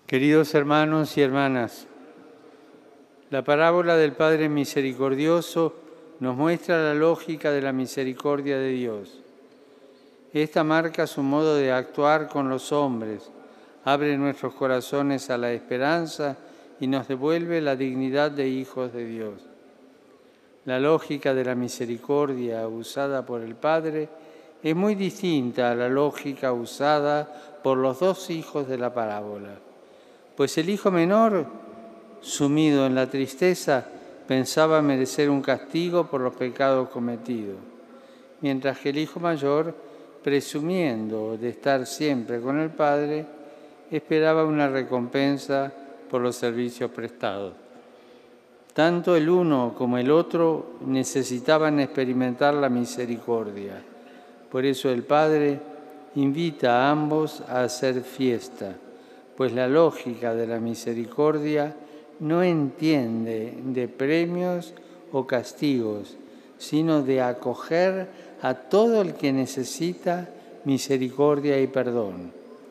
Queridos hermanos y hermanas, la parábola del Padre Misericordioso nos muestra la lógica de la misericordia de Dios. Esta marca su modo de actuar con los hombres, abre nuestros corazones a la esperanza y nos devuelve la dignidad de hijos de Dios. La lógica de la misericordia usada por el Padre es muy distinta a la lógica usada por los dos hijos de la parábola. Pues el hijo menor, sumido en la tristeza, pensaba merecer un castigo por los pecados cometidos, mientras que el hijo mayor, presumiendo de estar siempre con el Padre, esperaba una recompensa por los servicios prestados. Tanto el uno como el otro necesitaban experimentar la misericordia. Por eso el Padre invita a ambos a hacer fiesta, pues la lógica de la misericordia no entiende de premios o castigos, sino de acoger a todo el que necesita misericordia y perdón,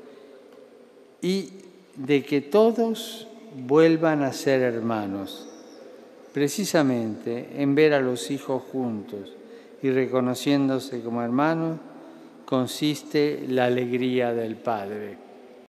y de que todos vuelvan a ser hermanos. Precisamente en ver a los hijos juntos y reconociéndose como hermanos consiste la alegría del Padre.